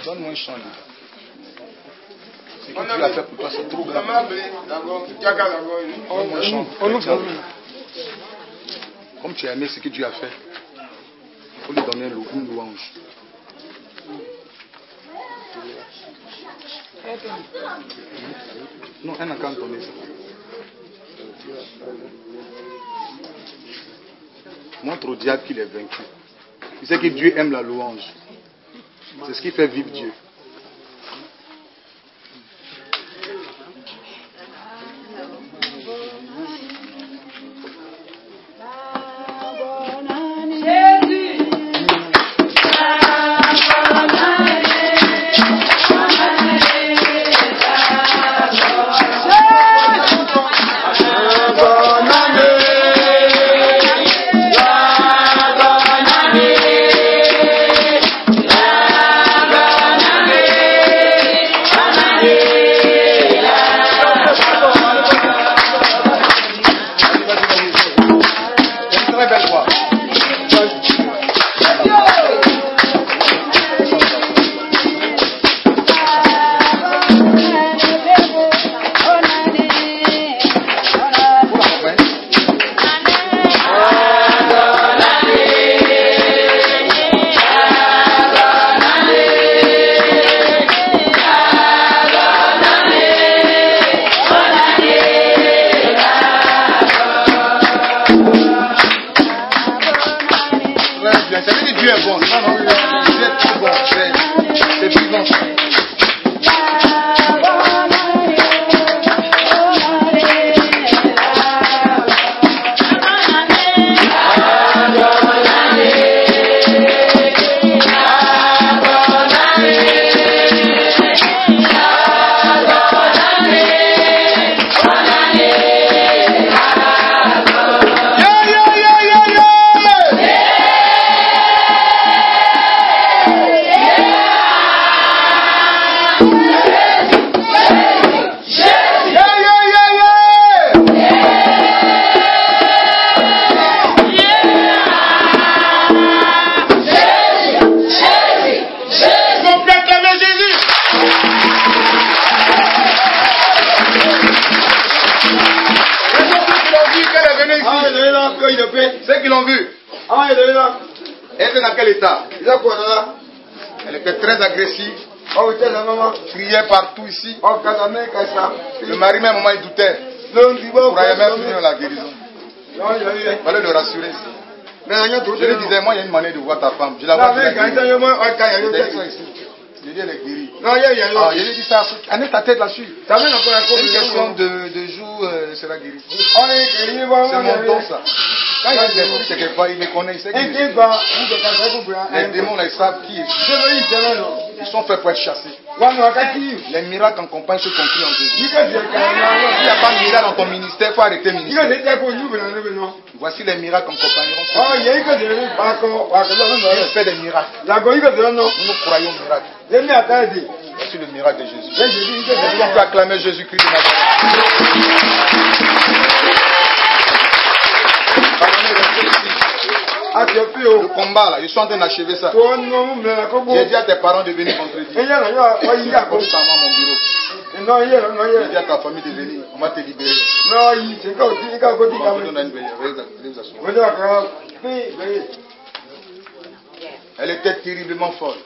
Donne-moi un chant. Ce que Dieu a fait pour toi, c'est trop grave. Donne-moi un chant. Comme tu as aimé ce que Dieu a fait, il faut lui donner une louange. Non, elle n'a qu'à donner ça. Montre au diable qu'il est vaincu. Il sait que Dieu aime la louange. C'est ce qui fait vivre Dieu. Ceux qui l'ont vu. Elle était dans quel état? Elle était très agressive. Criait partout ici. Le mari même, maman, il doutait. Il croyait même finir la guérison. Il fallait le rassurer. Je lui disais, moi, il y a une manière de voir ta femme. Je la vois ici. Je dis, elle est guérie. Je lui dis ça. Année ta tête là-dessus. C'est une question de jour, elle sera guérie. C'est mon don, ça. Quand il y a des trucs quelque part, il me connaît, il sait qui est. Les démons, là, ils savent qui est. Ils sont faits pour être chassés. Les miracles en campagne se concluent en Jésus. S'il n'y a pas de miracle dans ton ministère, il faut arrêter le ministère. Voici les miracles en compagnie. Il fait des miracles. Nous croyons au miracle. Voici le miracle de Jésus. On peut acclamer Jésus-Christ de Nazareth. Le combat là, ils sont en train d'achever ça. J'ai dit à tes parents de venir vendredi. J'ai dit à mon bureau. J'ai dit à ta famille de venir. On va te libérer. Elle était terriblement folle.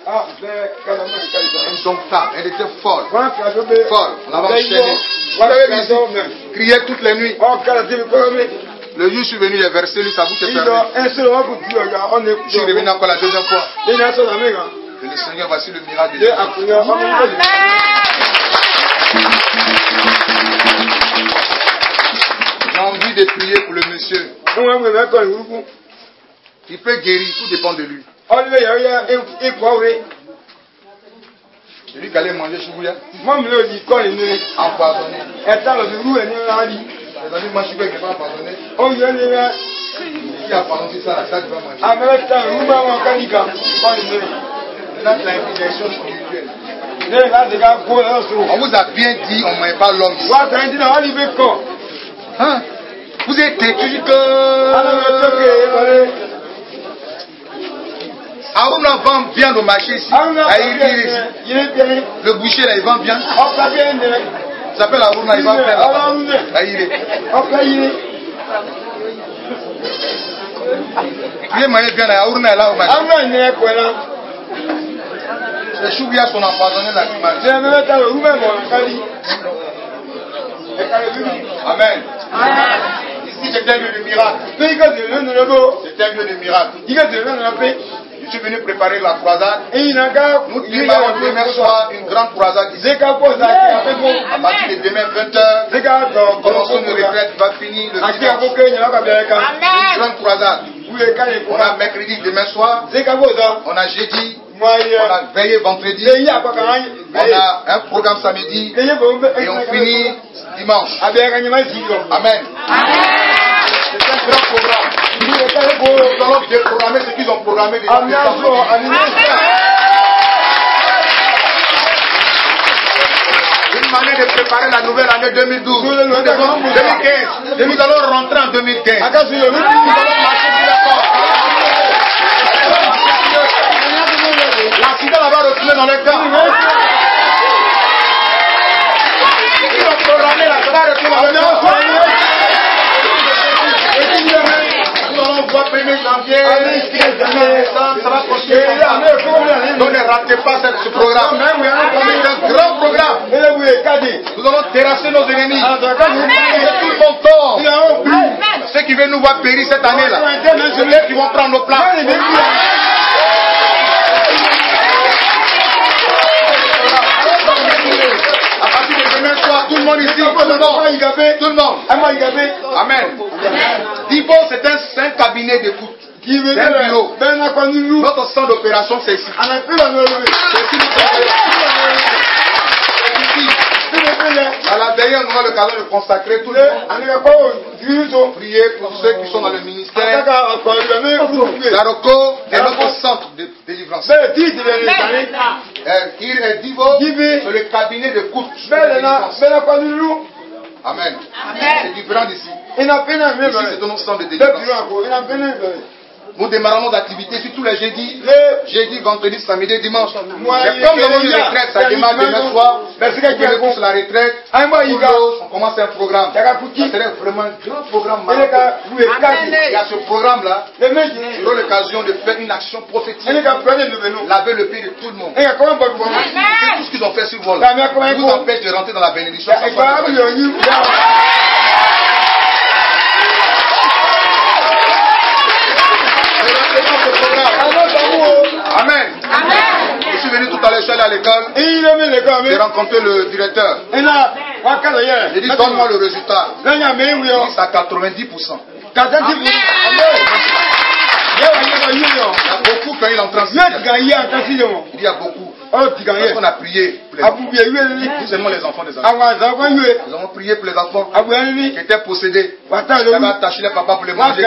Elle était folle. Folle. On l'avait enchaînée. Vous avez vu ici, criait toutes les nuits. Le jour où je suis venu, il est versé, lui, sa bouche est fermée. Je suis revenu encore la deuxième fois. Et le Seigneur, voici le miracle de Dieu. J'ai envie de prier pour le monsieur. Il peut guérir, tout dépend de lui. C'est lui qui allait manger chez vous, empoisonné. Les amis, moi je suis quelqu'un qui va pardonner. Qui a pardonné ça, ça tu vas manger. Là, c'est l'indignation spirituelle. On vous a bien dit, on ne met pas l'homme. Hein? Vous êtes écrit que Aruna vend viande au marché ici. Le boucher là, il vend viande. Il s'appelle Aruna, il vend viande. Il est moyen bien là, Aruna est là au marché. Les choux-bias sont empoisonnés là. Amen. Ici c'était un lieu de miracle. C'était un lieu de miracle. Je suis venu préparer la croisade. Nous démarrons demain soir une grande croisade ici. À partir de demain 20h, commençons une retraite qui va finir le dimanche. Une grande croisade. On a mercredi demain soir. On a jeudi. On a veillé vendredi. On a un programme samedi. Et on finit dimanche. Amen. C'est un grand programme. Nous allons déprogrammer ce qu'ils ont programmé déjà. Une manière de préparer la nouvelle année 2012. 2015. Nous allons rentrer en 2015. Nous allons marcher sur la porte. L'accident va retourner dans le camp. Ils ont programmé la va retourner dans le camp. Nous allons voir 1er janvier, ça va continuer comme ça. Donc ne ratez pas ce programme. C'est un grand programme. Nous allons terrasser nos ennemis. Et tout le monde tombe. Ceux qui veulent nous voir périr cette année-là, c'est eux qui vont prendre nos places. À partir de demain soir, tout le monde ici, tout le monde. Amen. Dibo, c'est un cabinet d'écoute. C'est un bureau. Notre centre d'opération, c'est ici. À la dernière, on aura l'occasion de consacrer tout le monde. Prier pour ceux qui sont dans le ministère. Zaroko est notre centre de délivrance. Divo, c'est le cabinet de coûte. Amen. C'est différent d'ici. Ici, c'est notre centre de délivrance. Nous démarrons nos activités sur tous les jeudis, jeudi, vendredi, samedi, dimanche. Mais comme nous avons une retraite, ça démarre demain soir. Vous venez tous la retraite. On commence un programme. Ça serait vraiment un grand programme. Il y a ce programme-là. Nous aurons l'occasion de faire une action prophétique. Laver le pied de tout le monde. C'est tout ce qu'ils ont fait sur vol. Ils nous empêchent de rentrer dans la bénédiction. Amen. Je suis venu tout à l'heure, je suis allé à l'école. J'ai rencontré le directeur. J'ai dit, donne-moi le résultat. Il dit, c'est à 90%. Il y a beaucoup quand il entre en sixième. Il y a beaucoup. Parce qu'on a prié pour les enfants. Nous seulement les enfants des enfants. Nous avons prié pour les enfants qui étaient possédés. Ils avaient attaché les papas pour les manger.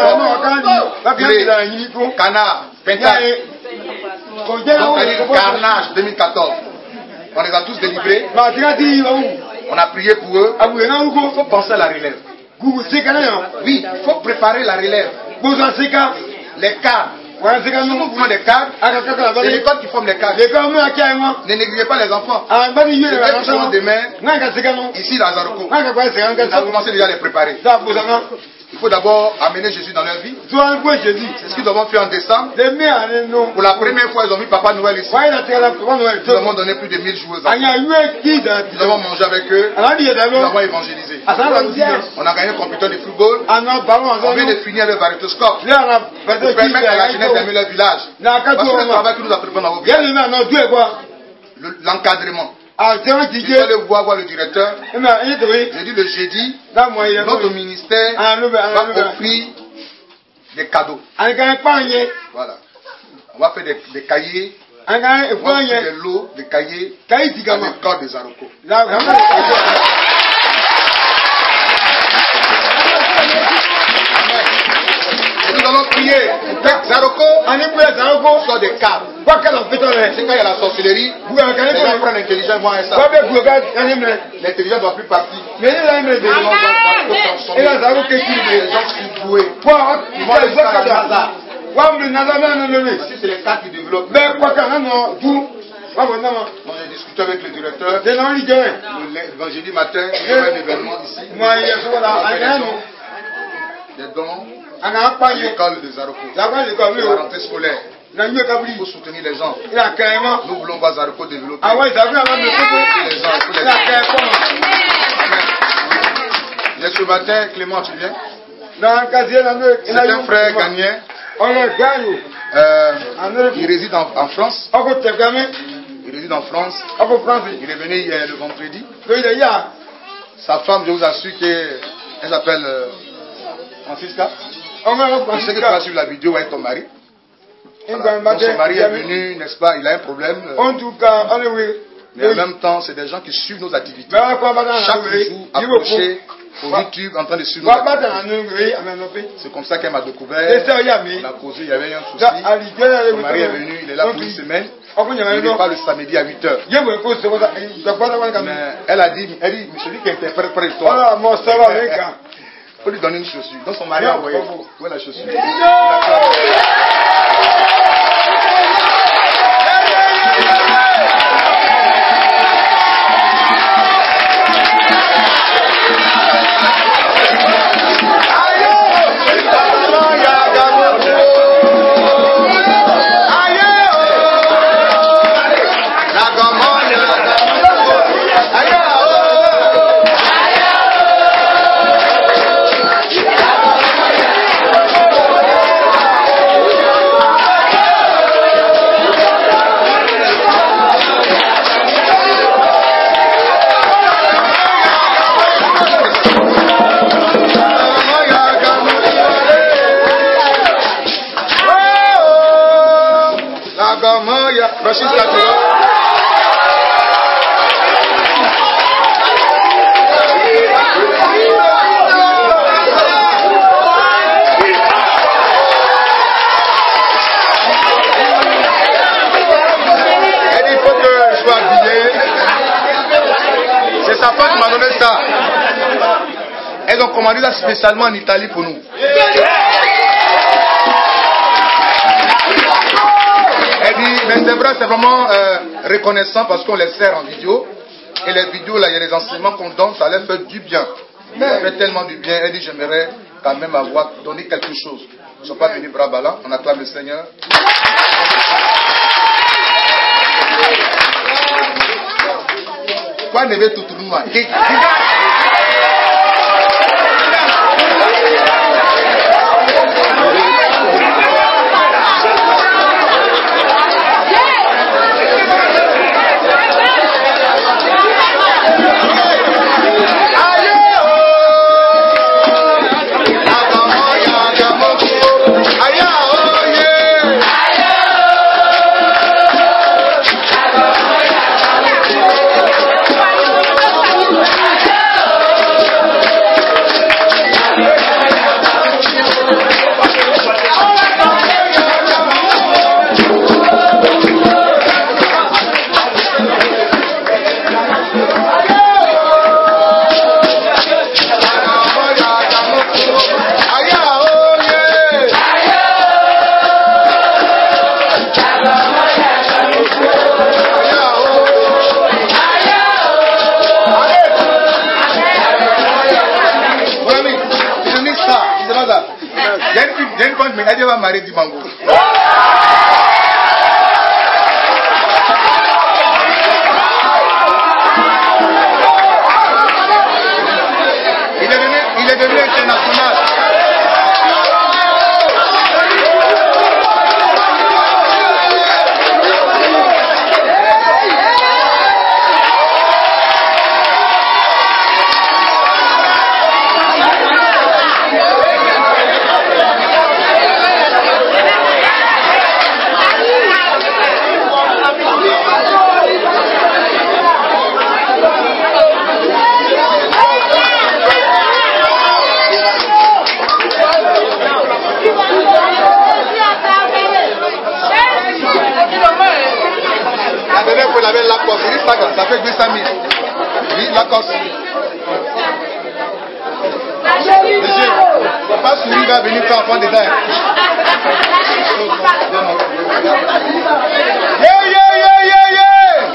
Canard, Pentag. Donc, Carnage 2014. On les a tous délivrés. On a prié pour eux. Il faut penser à la relève. Oui, il faut préparer la relève. Les cadres. Si nous voulons des cadres, c'est l'école qui forme les cadres. Ne négligez pas les enfants. Les élèves qui seront demain, ici dans Zaroko, on a commencé déjà à les préparer. Il faut d'abord amener Jésus dans leur vie. C'est ce qu'ils doivent faire en décembre. Pour la première fois, ils ont mis Papa Noël ici. Nous avons donné plus de 1000 joueurs. Nous avons mangé avec eux. Nous avons évangélisé. On a gagné un compétiteur de football. On vient de finir le variétoscope. Pour permettre à la jeunesse d'aimer leur village. Parce que le travail que nous apprenons dans vos villages. L'encadrement. Je suis allé voir le directeur. J'ai dit le jeudi, notre ministère va offrir des cadeaux. Voilà. On va faire des cahiers. On va faire des lots, des cahiers à l'école de Zaroko. Et nous allons prier pour que Zaroko soit des cadres. C'est quand il y a la sorcellerie, les gens prennent l'intelligence, voient ça. L'intelligence ne doit plus partir. Les gens sont doués. Ils vont aller faire un hasard. Si c'est les cas qui développent. Moi, j'ai discuté avec le directeur. Le vendredi matin, il y a un événement ici. Des dons à l'école de Zaroko. La rentrée scolaire. Il faut soutenir les gens. Nous voulons voir Zaroko développer. Mais ce matin, Clément, tu viens? C'est un frère ghanéen. Il réside en France. Il réside en France. Il est venu hier le vendredi. Sa femme, je vous assure qu'elle s'appelle Francisca. Je sais que tu vas suivre la vidéo avec ton mari. Voilà. Donc son mari est venu, n'est-ce pas? Il a un problème. Mais en même temps, c'est des gens qui suivent nos activités. Chaque jour, approché au YouTube, en train de suivre nos activités. C'est comme ça qu'elle m'a découvert. On a causé, il y avait un souci. Son mari est venu, il est là pour une semaine. Il n'est pas le samedi à 8h. Mais elle a dit, celui qui interprète par l'histoire. Il faut lui donner une chaussure. Donc son mari a envoyé. Où est la chaussure? C'est sa femme qui m'a donné ça. Elles ont commandé ça spécialement en Italie pour nous. Elle dit, mais c'est vrai, c'est vraiment reconnaissant parce qu'on les sert en vidéo. Et les vidéos, là, il y a des enseignements qu'on donne, ça leur fait du bien. Ça fait tellement du bien. Elle dit, j'aimerais quand même avoir donné quelque chose. Ils ne sont pas venus bras ballants. On acclame le Seigneur. Quoi ne veut tout le monde? Elle va marier du mango. Il est devenu international. Il avait Lacoste, ça fait 200 000. Oui, Lacoste. Monsieur, papa Souris va venir faire enfant dedans. Yeah, yeah, yeah, yeah, yeah.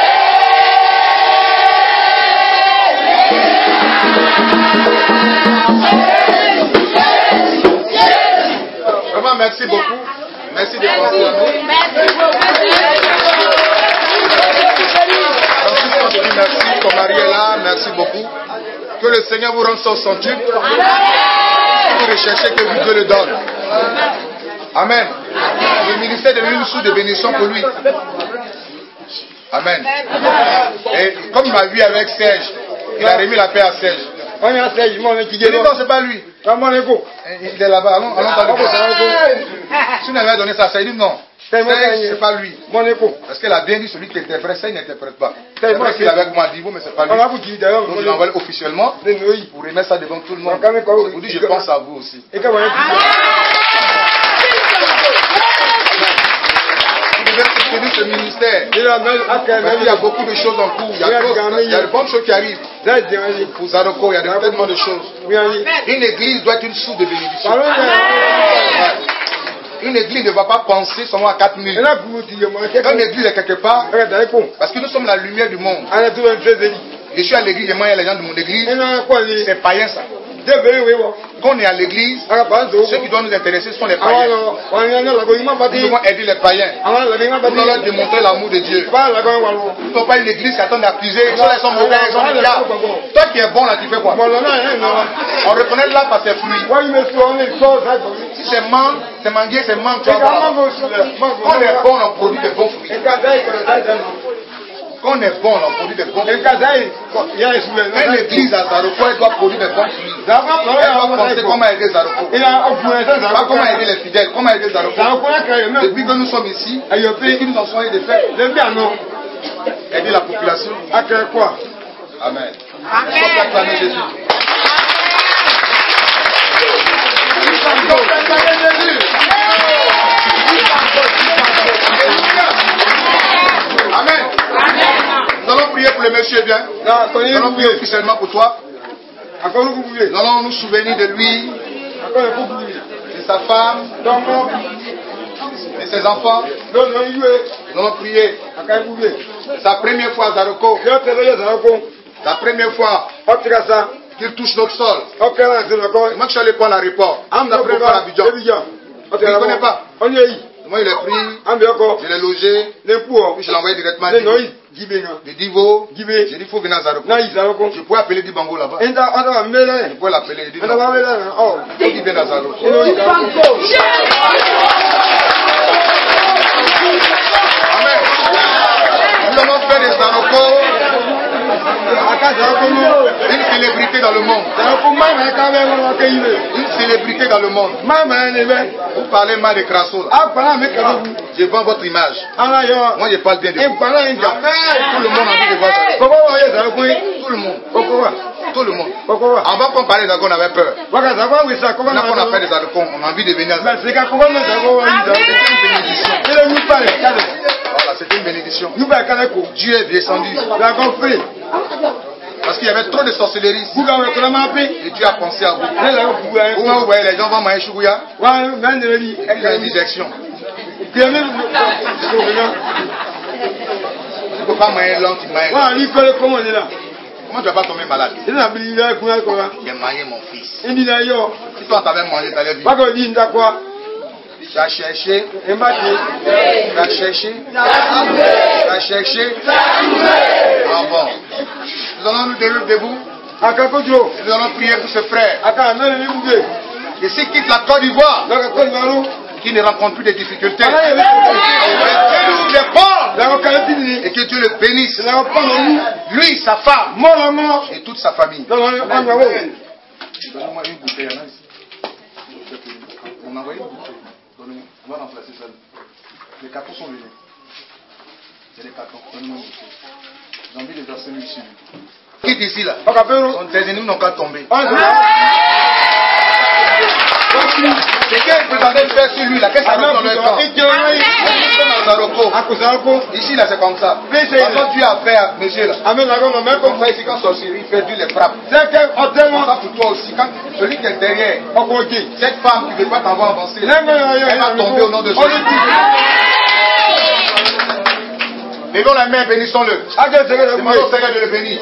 Vraiment, merci beaucoup. Merci de penser à nous. Merci, ton mari est là. Merci beaucoup. Que le Seigneur vous rende son centuple. Vous recherchez que Dieu le donne. Amen. Le ministère est devenu une source de bénédiction pour lui. Amen. Et comme il m'a vu avec Serge, il a remis la paix à Serge. Il dit non, c'est pas lui. Il est là-bas. Allons dans le si on avait donné ça, il dit non. C'est pas lui. Parce qu'elle a bien dit celui qui interprète, ça il n'interprète pas. C'est vrai qu'il est avec moi à Divo, mais c'est pas lui. Donc je l'ai envoyé officiellement pour remettre ça devant tout le monde. Je vous dis, je pense à vous aussi. Vous devez soutenir ce ministère. Il y a beaucoup de choses en cours. Il y a de bonnes choses qui arrivent. Pour Zaroko, il y a tellement de choses. Une église doit être une source de bénédiction. Une église ne va pas penser seulement à 4000. Quand une église est quelque part, parce que nous sommes la lumière du monde. Je suis à l'église, il y a les gens de mon église. C'est païen ça. Quand on est à l'église, ceux qui doivent nous intéresser sont les païens. Nous devons aider les païens. Nous devons leur démontrer l'amour de Dieu. Nous ne sommes pas une église qui attend d'accuser. Ils sont mauvais, ils sont des gars. Toi qui es bon là, tu fais quoi? On reconnaît là par ses fruits. Si c'est mangue, c'est manguier, c'est mangue. Quand on est bon, on produit de bons fruits. Quand on est bon, on produit des bons fruits. Une église à Zaroko, elle doit produire des bons fruits. Elle doit penser comment aider Zaroko. Pas comment aider les fidèles, comment aider Zaroko. Depuis que nous sommes ici, ce qui nous en sont de faire, aider la population. Amen. Acclamer Jésus. Amen. Nous allons prier pour le monsieur bien. Nous allons prier officiellement pour toi. Nous allons nous souvenir de lui, de sa femme, de ses enfants. Nous allons prier. Sa première fois à Zaroko. La première fois qu'il touche notre sol. Moi je suis allé prendre l'aéroport. La première fois à Abidjan. Tu ne connais pas? Moi, il est pris, je l'ai logé, puis je l'ai envoyé directement de Divo. J'ai dit, il faut venir à Zaroko. Je pourrais appeler Dibango là-bas. Je pourrais l'appeler. Il dit, non, il faut qu'il vienne à Zaroko. Amen. Nous allons faire des Zaroko une célébrité dans le monde. Une célébrité dans le monde. Vous parlez mal de Crasso. Je vends votre image. Moi je parle bien de vous. Tout le monde a envie de voir ça. Tout le monde. Tout le monde. Avant qu'on parlait d'Argon, on avait peur. Maintenant qu'on a fait des Argon, on a envie de venir à Zaroko. Voilà, c'était une bénédiction. Dieu est descendu. Parce qu'il y avait trop de sorcellerie ici. Et Dieu a pensé à vous. Vous voyez, les gens vont manger chougouya. Il y a une injection. Tu ne peux pas manger l'homme qui mange. Comment tu ne vas pas tomber malade? J'ai mangé mon fils. Si toi t'avais mangé, t'allais vivre. Tu as cherché. Tu as cherché. Tu as cherché. Ah bon. Nous allons nous dérouler debout. Nous allons prier pour ce frère. Et s'il quitte la Côte d'Ivoire, qui ne rencontre plus de difficultés, que Dieu ouvre les portes et que Dieu le bénisse. Lui, sa femme et toute sa famille. Donnez-moi une bouteille. On a envoyé une bouteille. Donnez-moi. On va remplacer ça. Les cartons sont venus. C'est les cartons. Donnez-moi une bouteille. J'ai envie de verser lui ici. Quitte ici là. Son tes ennemis n'ont qu'à tomber. C'est qu'il présentait le faire sur lui, là, qu'est-ce que ça donne dans le temps? Ici, là, c'est comme ça. Quand tu as affaire, monsieur, là, même comme ça, ici, quand sorcellerie fait, tu les frappes. C'est ça pour toi aussi. Quand celui qui est derrière, cette femme qui ne veut pas t'avoir avancé, elle va tomber au nom de Jésus. Levons la main, bénissons-le. Demandons au Seigneur de le bénir.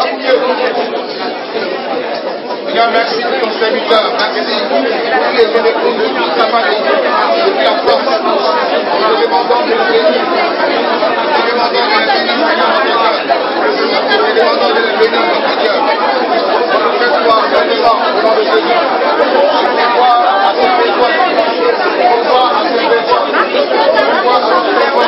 Seigneur, merci pour ton serviteur. Merci pour tous les éléphants de sa famille, depuis la France. Nous demandons de le bénir. Nous demandons de le bénir, Seigneur, nous demandons de le bénir, Seigneur. Fais-toi, fais-toi, au nom de Jésus. Fais-toi à ce besoin. Fais-toi à ce besoin. Fais-toi à ce besoin.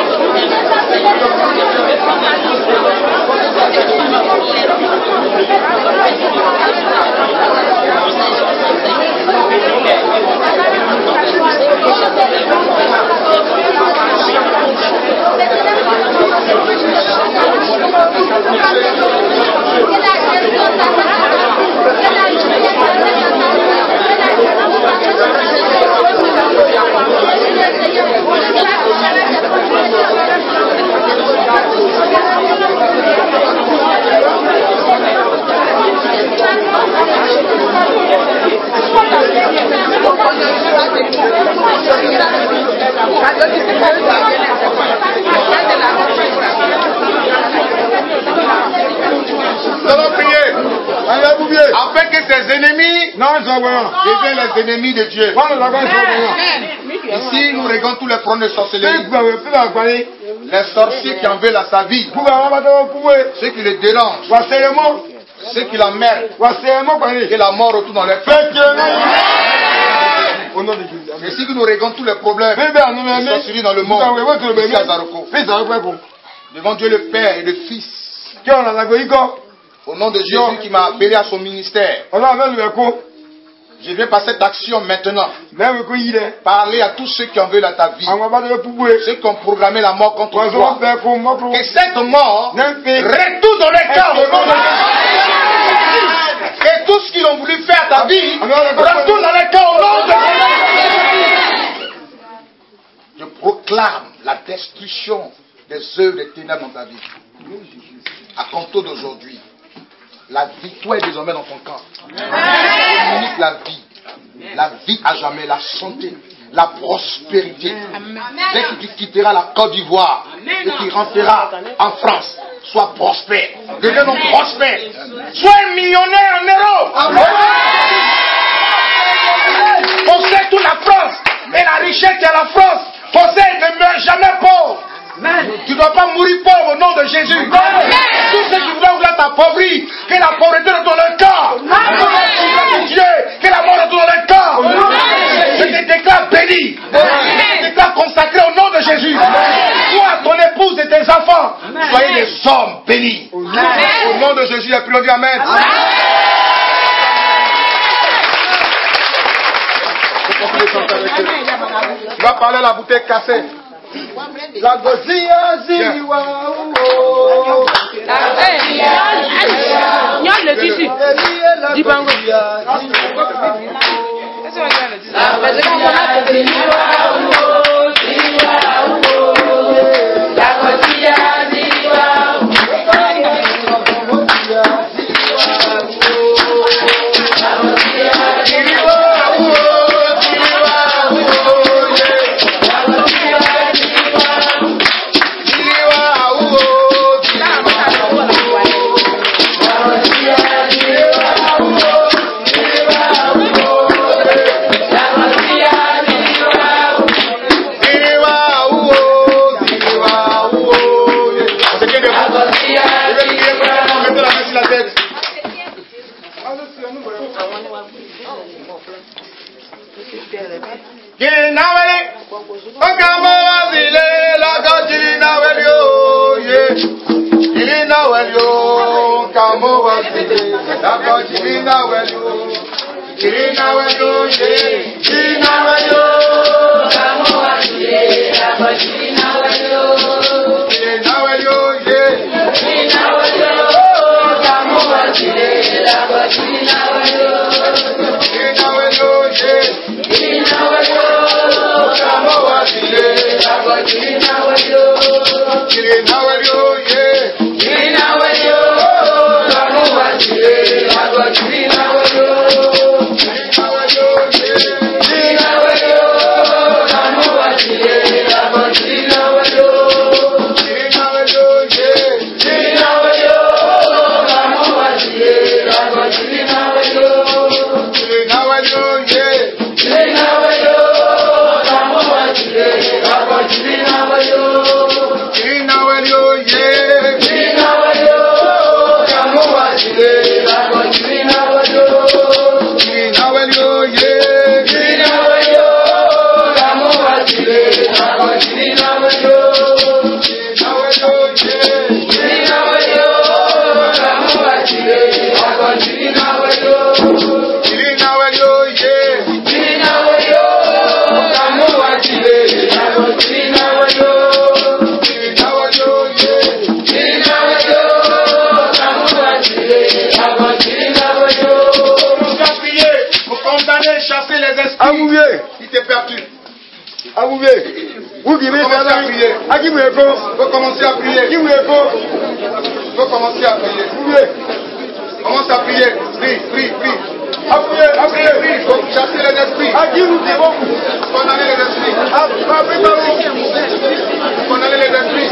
Nous allons prier afin que ses ennemis deviennent les ennemis de Dieu. Ici, nous regardons tous les problèmes de sorcellerie. Les sorciers qui en veulent à sa vie, ceux qui le dérangent, ceux qui l'emmerdent, que la mort retourne dans leur cœur. Et si nous regardons tous les problèmes de sorcellerie dans le monde, ici à Zaroko, devant Dieu le Père et le Fils, au nom de Jésus qui m'a appelé à son ministère, je viens par cette action maintenant parler à tous ceux qui en veulent à ta vie, ceux qui ont programmé la mort contre toi, que cette mort retourne dans les cœurs au nom de Jésus. Et tout ce qu'ils ont voulu faire à ta vie retourne dans les cœurs au nom de Jésus. Je proclame la destruction des œuvres des ténèbres dans ta vie. À compter d'aujourd'hui, la victoire est désormais dans ton camp. Communique la vie à jamais, la santé, la prospérité. Dès que tu quitteras la Côte d'Ivoire et tu rentreras en France, sois prospère. Deviens donc prospère. Sois un millionnaire en euros. Possède toute la France. Et la richesse de la France. Possède, ne meurt jamais pauvre. Tu ne dois pas mourir pauvre au nom de Jésus. Tous ceux qui veulent t'appauvrir, que la pauvreté retourne dans le corps. Dieu, que la mort retourne dans le corps. Je te déclare béni. Je te déclare consacré au nom de Jésus. Toi, ton épouse et tes enfants, soyez des hommes bénis. Au nom de Jésus, et puis on dit Amen. Tu vas parler à la bouteille cassée. La Gosia Ziwa. Le tissu. Dibango. qui te perturbe. Faut commencer à prier. Faut commencer à prier. Commence à prier. Prie. Prie. Faut chasser les esprits. Condamner les esprits. Condamner les esprits.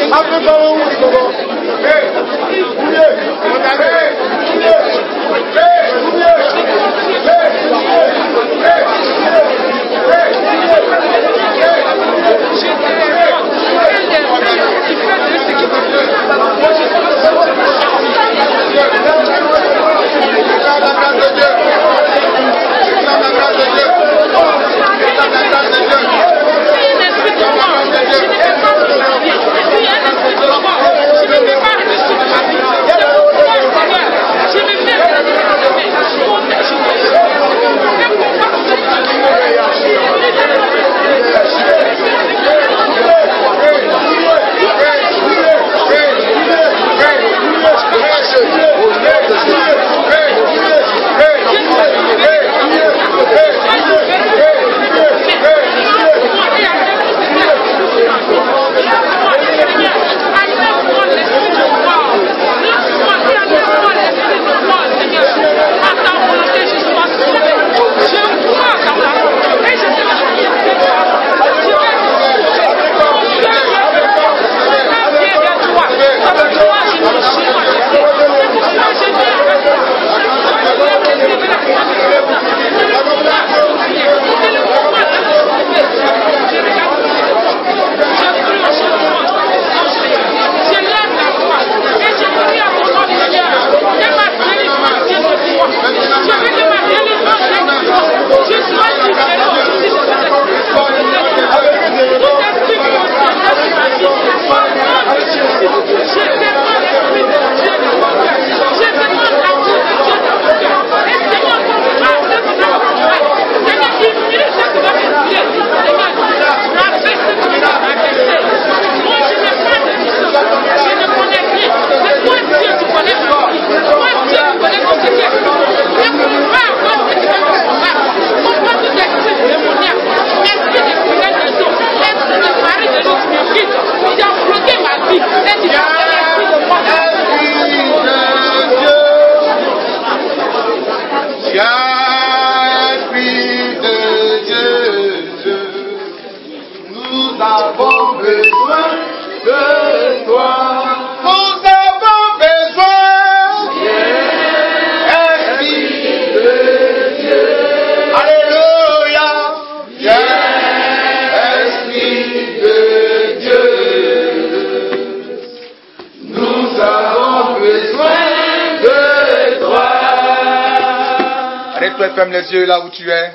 Ferme les yeux là où tu es.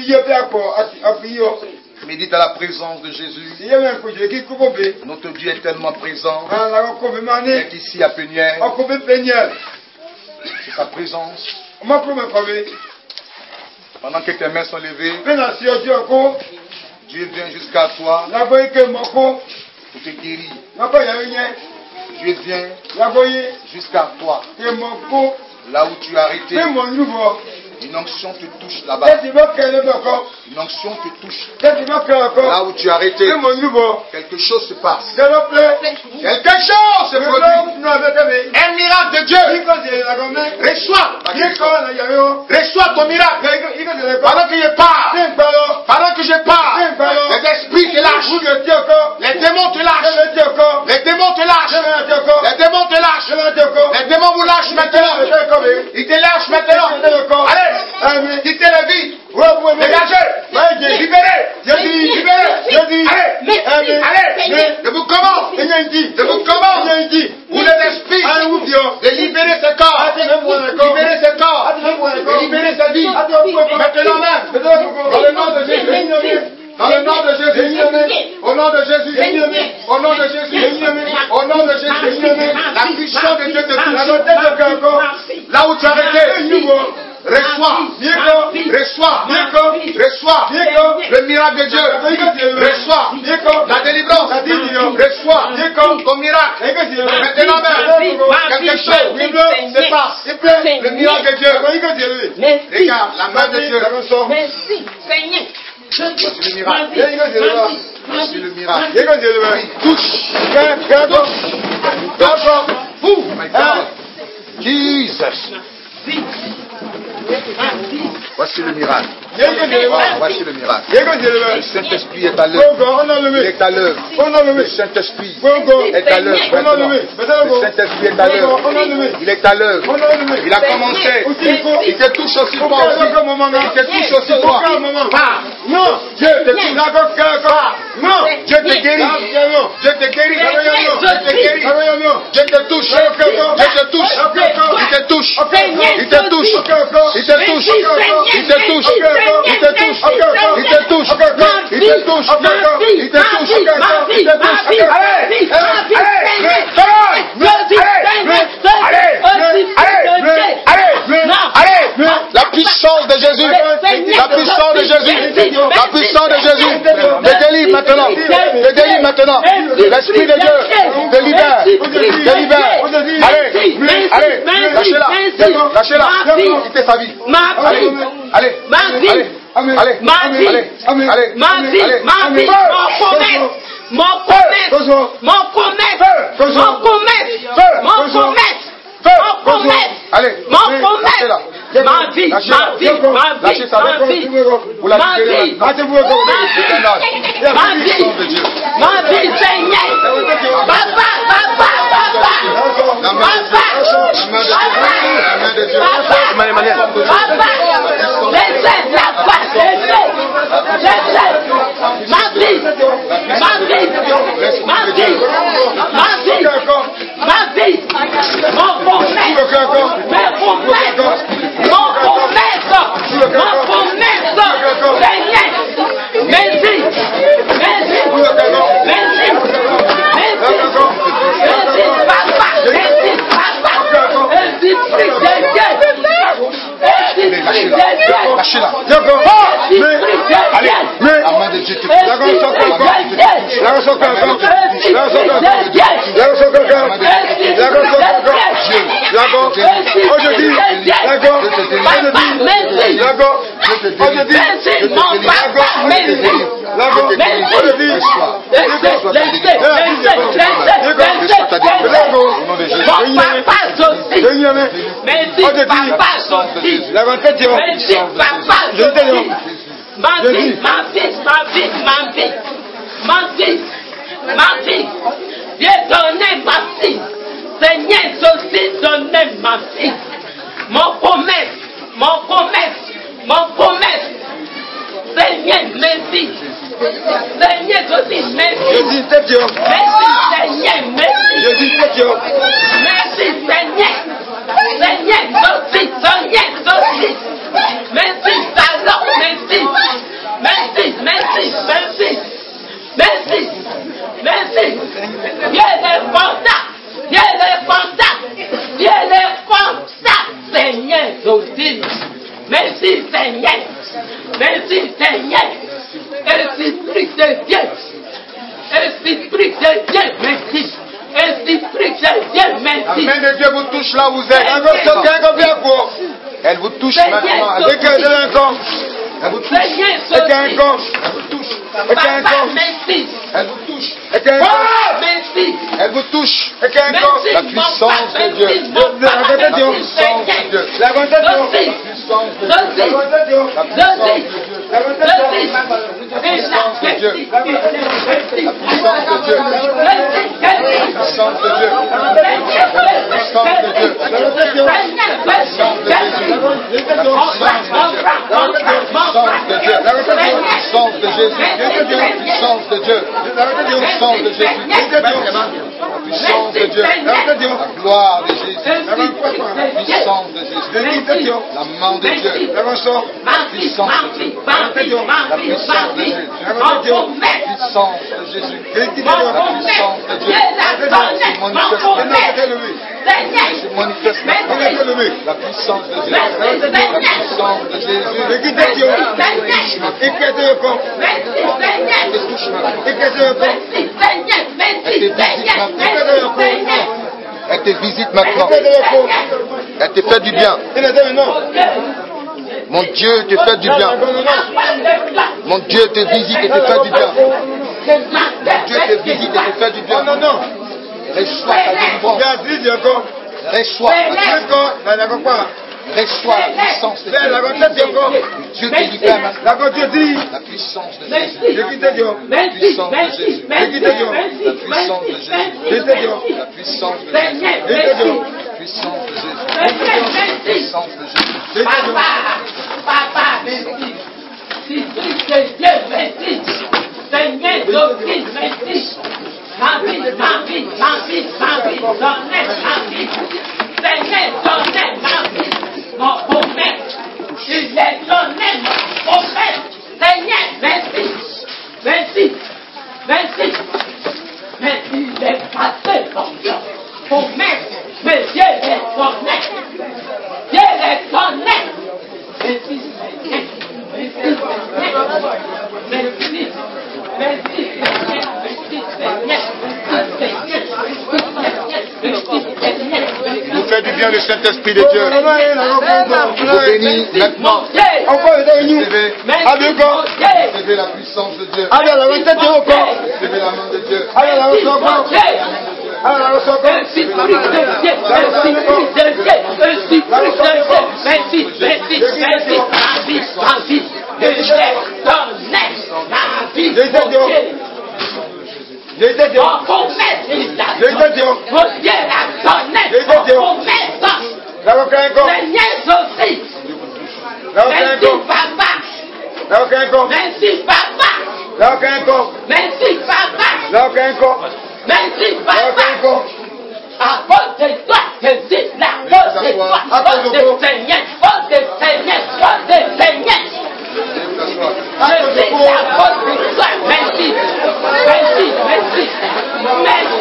Médite à la présence de Jésus. Notre Dieu est tellement présent. Il est ici à Peniel. C'est sa présence. Pendant que tes mains sont levées, Dieu vient jusqu'à toi pour te guérir. Dieu vient jusqu'à toi. Là où tu as arrêté. Une onction te touche là-bas. Une onction te touche. Là où tu as arrêté, quelque chose se passe. Quelque chose se produit. Un miracle de Dieu. Reçois. Reçois ton miracle. Pendant que je parle, les esprits te lâchent. Les démons te lâchent. Les démons te lâchent. Les démons te lâchent. Les démons vous lâchent maintenant. Ils te lâchent maintenant. Allez. Quittez la vie. Dégagez. Libérez. Allez. Je vous commande. Vous les esprits. De libérer ce corps. Libérer ce corps. De libérer sa vie. Maintenant même. Dans le nom de Jésus. Dans le nom de Jésus. Au nom de Jésus. Au nom de Jésus. Au nom de Jésus. La puissance de Dieu te touche. Là où tu as arrêté. Reçois le miracle de Dieu. Reçois la délivrance. Reçois ton miracle. Maintenant même, quelque chose se passe. Le miracle de Dieu. Regarde, la main de Dieu. Merci, Seigneur. Voici le miracle. Voici le miracle. Touche. Oh my God. Jesus. Voici le miracle. Voici le miracle. Le Saint-Esprit est à l'œuvre. Il est à l'œuvre. Le Saint-Esprit est à l'œuvre. Le Saint-Esprit est à l'œuvre. Il est à l'œuvre. Il a commencé. Il te touche aussi toi aussi. Il te touche aussi toi. Non. Dieu te touche. Non. Dieu te guérit. Dieu te guérit. Dieu te touche. Dieu te touche. Il te touche. Il te touche. Il te touche. Il te touche. Il te touche. Il te touche. Il te touche. Il te touche. Il te touche. Allez. La puissance de Jésus. La puissance de Jésus. La puissance de Jésus. Te délivre maintenant. Te délivre maintenant. L'Esprit de Dieu te libère. Te libère. Allez. Lâchez-la. Lâchez-la. Quittez sa vie. Allez. Lâchez-la. Allez. La main de Dieu te touche. Ma fille, Dieu donnait ma fille. Seigneur, aussi donnait ma fille. Mon promesse. Seigneur, merci. Seigneur, aussi merci. Je dis c'est Dieu. Merci, Seigneur, merci. Je dis c'est Dieu. Merci, Seigneur. Seigneur, aussi. Merci, alors, merci. Merci. Dieu est fanta. Seigneur, aussi. Merci, Seigneur. Esprit de Dieu, merci. La main de Dieu vous touche là où vous êtes. Elle vous touche maintenant. Elle vous touche. Elle vous touche. La puissance de Dieu. La puissance de Dieu. La puissance de Dieu. La gloire de Jésus. La puissance de Jésus. La main de Dieu. La puissance de Dieu. La puissance de Jésus. La puissance de Jésus. La puissance de Dieu. Se manifeste maintenant. La puissance de Dieu. La puissance de Jésus. Elle te visite maintenant. Elle te fait du bien. Mon Dieu te fait du bien. Mon Dieu te visite et te fait du bien. Mon Dieu te visite et te fait du bien. Reçois ta délivrance. Reçois la puissance de Dieu. Dieu te libère maintenant. La puissance de Jésus. La puissance de Jésus. La puissance de Jésus. La puissance de Jésus. La puissance de Jésus. La puissance de Jésus. Papa, merci. Si Dieu, merci. Seigneur, Jésus, merci. Ma vie, donnez ma vie. Seigneur, donnez ma vie. Mon prophète, il est donné mon prophète. Seigneur, merci. Mais il est passé mon Dieu. Prophète, mais Dieu est donné. Dieu est donné. Merci, Seigneur. Vous faites du bien le Saint-Esprit de Dieu. Vous bénis maintenant. Recevez la puissance de Dieu. Recevez la main de Dieu. À cause de toi, je dis la cause de toi, cause de Seigneur, cause de Seigneur, cause de Seigneur. Je dis la cause de toi, merci, merci, merci, merci,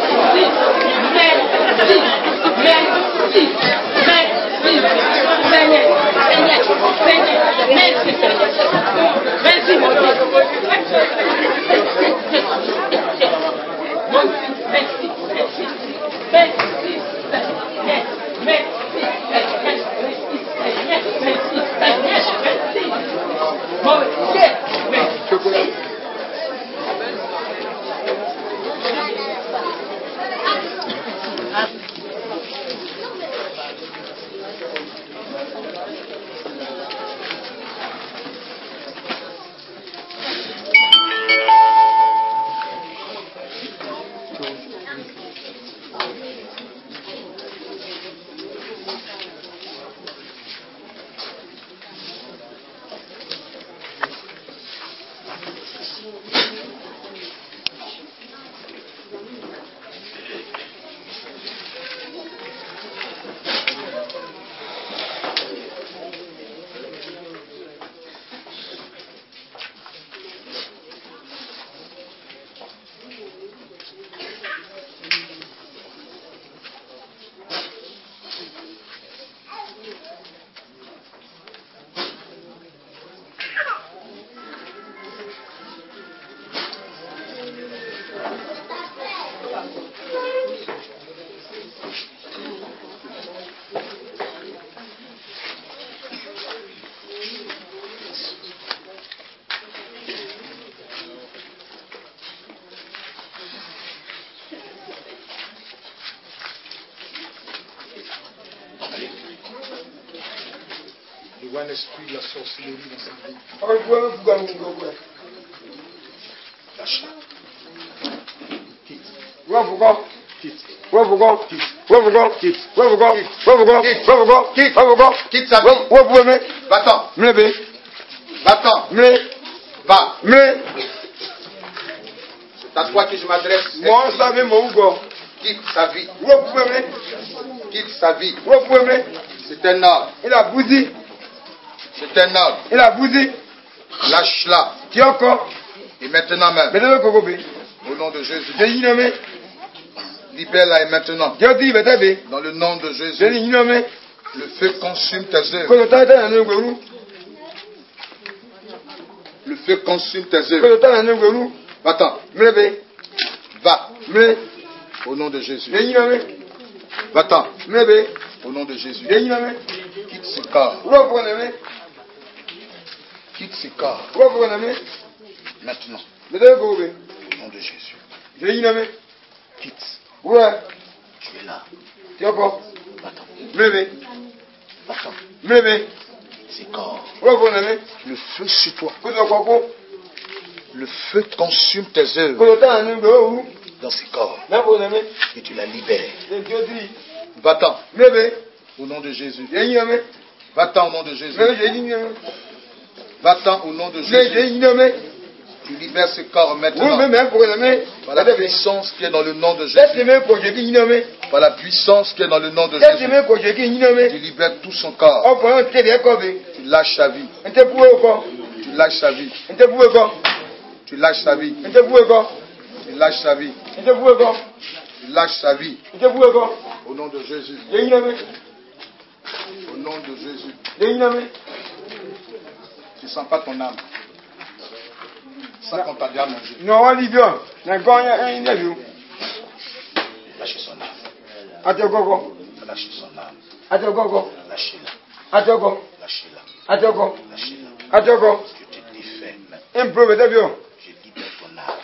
Seigneur, merci, Seigneur, merci, mon Dieu. Un esprit de la sorcellerie dans sa vie. Lâche-la. Quitte. Quitte sa vie. Va-t'en. Va-t'en. Va. C'est à toi que je m'adresse. Quitte sa vie. Quitte sa vie. C'est un ordre. C'est un ordre. Lâche-la. Et maintenant même. Au nom de Jésus. Libère-la et maintenant. Dans le nom de Jésus. Le feu consume tes œuvres. Le feu consume tes œuvres. Va-t'en. Va. Au nom de Jésus. Va-t'en. Au nom de Jésus. Quitte ce corps. Quitte ce corps. Maintenant. Au nom de Jésus. Quitte. Tu es là. Va-t'en. Ces corps. Le feu sur toi. Le feu consume tes œuvres dans ces corps. Et tu la libères. Va-t'en. Au nom de Jésus. Va-t'en au nom de Jésus. Va-t'en au nom de Jésus. Tu libères ce corps maintenant. Par la puissance qui est dans le nom de Jésus. Par la puissance qui est dans le nom de Jésus. Tu libères tout son corps. Tu lâches sa vie. Tu lâches sa vie. Tu lâches sa vie. Tu lâches sa vie. Tu lâches sa vie. Au nom de Jésus. Au nom de Jésus. Tu ne sens pas ton âme. Ça qu'on t'a déjà mangé. Lâchez son âme. Lâchez son âme. Lâchez-la. Lâchez-la. Lâchez-la. Je te défais maintenant. Je libère ton âme.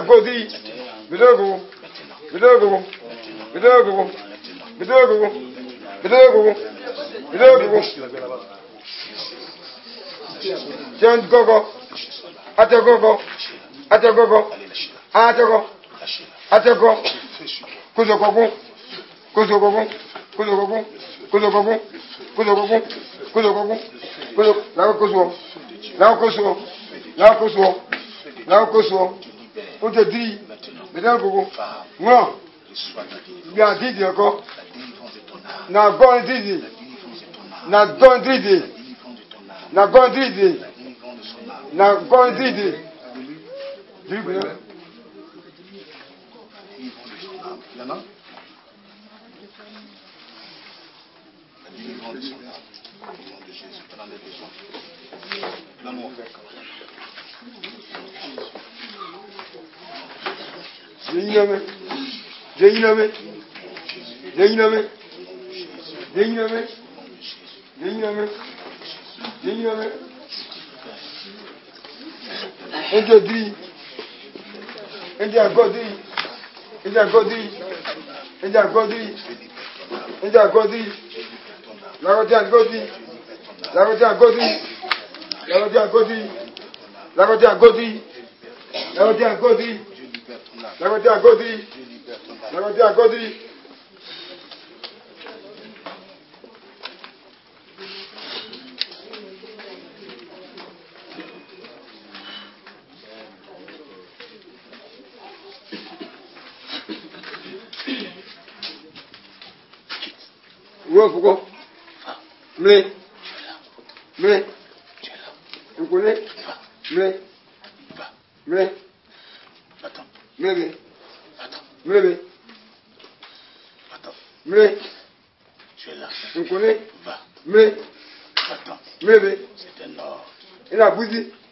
C'est un ordre.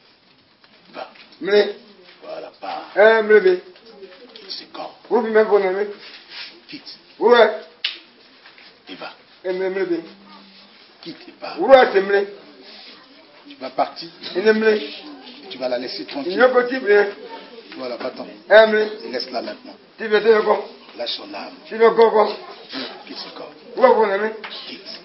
Va. Voilà, part. Quitte ce corps. Quitte. Et va. Quitte et part. Tu vas partir. Et tu vas la laisser tranquille. Voilà, va-t'en. Et laisse-la maintenant. Lâche son âme. Quitte ce corps. Quitte.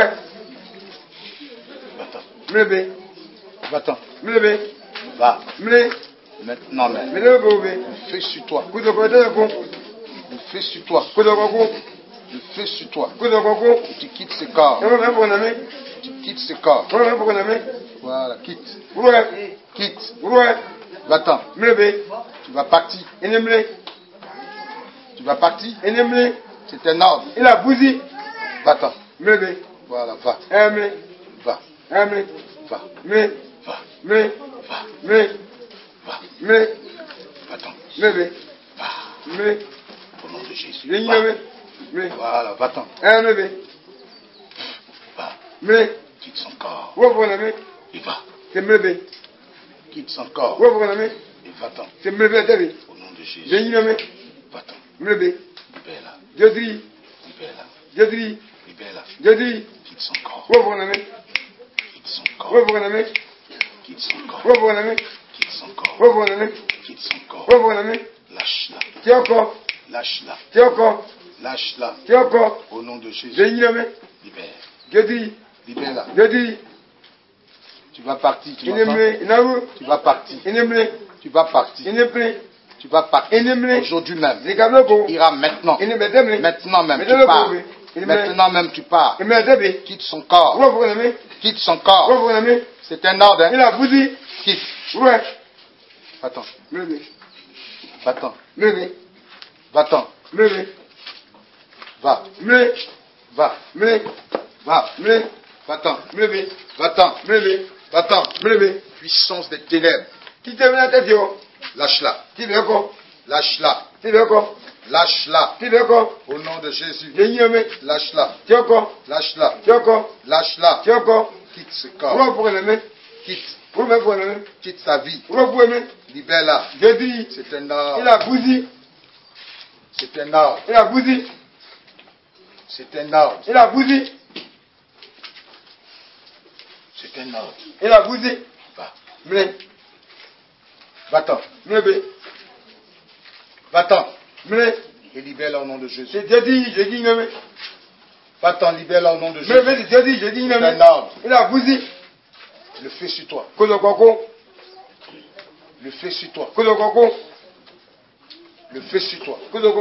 Va-t'en. Va-t'en. Va. Maintenant même. Le feu sur toi. Le feu sur toi. Le feu sur toi. Et tu quittes ce corps. Tu quittes ce corps. Voilà, quitte. Quitte. Va-t'en. Tu vas partir. Tu vas partir. C'est un ordre. Va-t'en. Voilà, va. Va. Va. Va. Va. Va. Va-t'en. Va. Au nom de Jésus. Va. Voilà, va-t'en. Va. Quitte son corps. Et va. Quitte son corps. Et va-t'en. Au nom de Jésus. Va-t'en. Libère-la. Libère-la. Libère-la. Quitte son corps. Quitte son corps. Quitte son corps. Quitte son corps. Quitte son corps. Lâche-la. Lâche-la. Lâche-la. Au nom de Jésus. Libère. Libère-la. Tu vas partir. Tu vas partir. Tu vas partir. Tu vas partir. Aujourd'hui même. Ira maintenant. Maintenant même. Tu pars. Maintenant même tu pars. Quitte son corps. Quitte son corps. C'est un ordre. Hein? Quitte. Va-t'en. Va-t'en. Va-t'en. Va. Va. Va. Va-t'en. Va-t'en. Va-t'en. Puissance des ténèbres. Lâche-la. Lâche-la. Lâche-la. Au nom de Jésus. Lâche-la. Lâche-la. Lâche-la. Quitte ce corps. Quitte. Quitte sa vie. Libère-la. C'est un ordre. C'est un ordre. C'est un ordre. C'est un ordre. Va. Va-t'en. Va-t'en. Et libère-la au nom de Jésus. Va-t'en, libère-la au nom de Jésus. C'est un ordre. Le feu sur toi. Le feu sur toi. Le feu sur toi.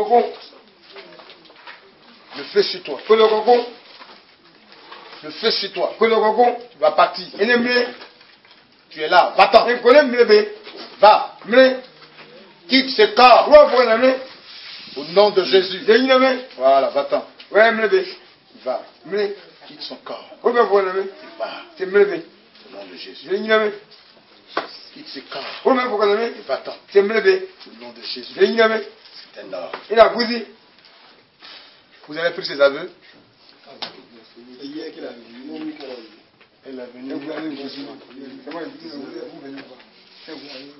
Le feu sur toi. Le feu sur toi. Tu vas partir. Tu es là. Va-t'en. Va. Quitte ce corps. Au nom de Jésus. Voilà, va-t'en. Va. Quitte son corps. Va. Au nom de Jésus. Quitte ce corps. Va-t'en. Au nom de Jésus. C'est un ordre. Vous avez pris ses aveux? Elle est venue.